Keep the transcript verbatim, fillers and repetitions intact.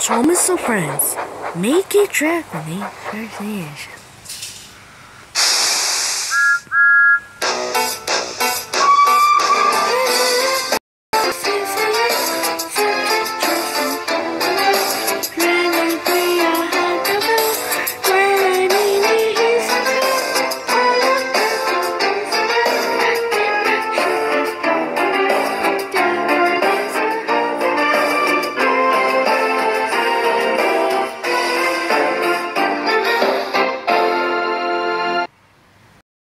So, Mister Friends, make a trip and eat fish.